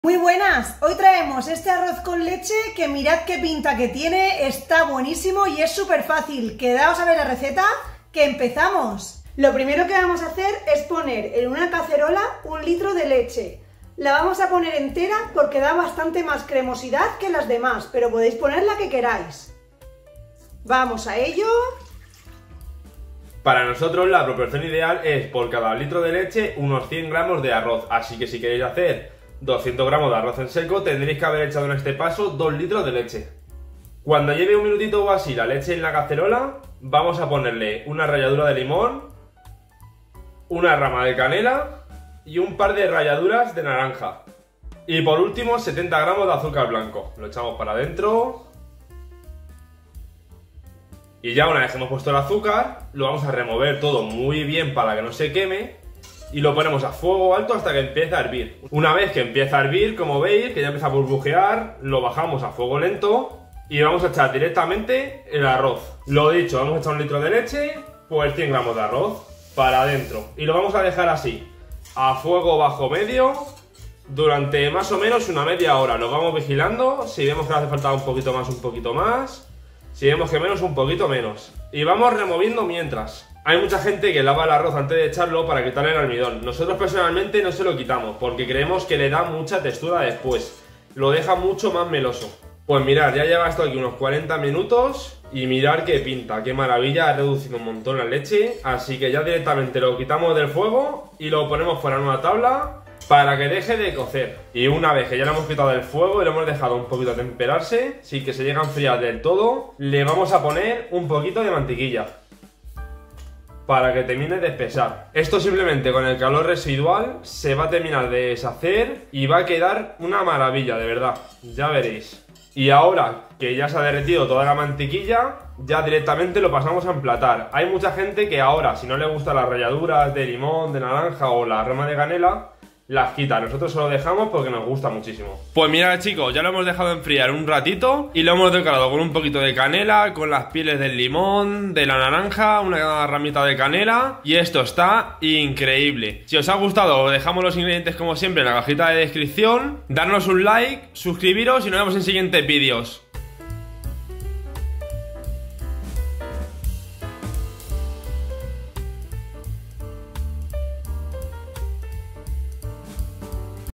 Muy buenas, hoy traemos este arroz con leche que mirad qué pinta que tiene, está buenísimo y es súper fácil. Quedaos a ver la receta, que empezamos. Lo primero que vamos a hacer es poner en una cacerola 1 litro de leche. La vamos a poner entera porque da bastante más cremosidad que las demás, pero podéis poner la que queráis. Vamos a ello. Para nosotros la proporción ideal es por cada litro de leche unos 100 gramos de arroz, así que si queréis hacer 200 gramos de arroz en seco tendréis que haber echado en este paso 2 litros de leche. Cuando lleve un minutito o así la leche en la cacerola, vamos a ponerle una ralladura de limón, una rama de canela y un par de ralladuras de naranja. Y por último 70 gramos de azúcar blanco. Lo echamos para adentro. Y ya una vez que hemos puesto el azúcar, lo vamos a remover todo muy bien para que no se queme. Y lo ponemos a fuego alto hasta que empiece a hervir. Una vez que empieza a hervir, como veis, que ya empieza a burbujear, lo bajamos a fuego lento y vamos a echar directamente el arroz. Lo dicho, vamos a echar 1 litro de leche, pues 100 gramos de arroz para adentro. Y lo vamos a dejar así, a fuego bajo medio, durante más o menos una media hora. Lo vamos vigilando, si vemos que hace falta un poquito más, un poquito más. Si vemos que menos, un poquito menos. Y vamos removiendo mientras. Hay mucha gente que lava el arroz antes de echarlo para quitarle el almidón. Nosotros personalmente no se lo quitamos porque creemos que le da mucha textura después. Lo deja mucho más meloso. Pues mirad, ya lleva esto aquí unos 40 minutos y mirad qué pinta, qué maravilla, ha reducido un montón la leche. Así que ya directamente lo quitamos del fuego y lo ponemos fuera en una tabla para que deje de cocer. Y una vez que ya lo hemos quitado del fuego y lo hemos dejado un poquito a temperarse, sin que se llegue a enfriar del todo, le vamos a poner un poquito de mantequilla para que termine de espesar. Esto simplemente con el calor residual se va a terminar de deshacer y va a quedar una maravilla, de verdad, ya veréis. Y ahora que ya se ha derretido toda la mantequilla, ya directamente lo pasamos a emplatar. Hay mucha gente que ahora, si no le gustan las ralladuras de limón, de naranja o la rama de canela, las quita. Nosotros se lo dejamos porque nos gusta muchísimo. Pues mirad, chicos, ya lo hemos dejado enfriar un ratito y lo hemos decorado con un poquito de canela, con las pieles del limón, de la naranja, una ramita de canela y esto está increíble. Si os ha gustado, os dejamos los ingredientes como siempre en la cajita de descripción. Darnos un like, suscribiros y nos vemos en siguientes vídeos.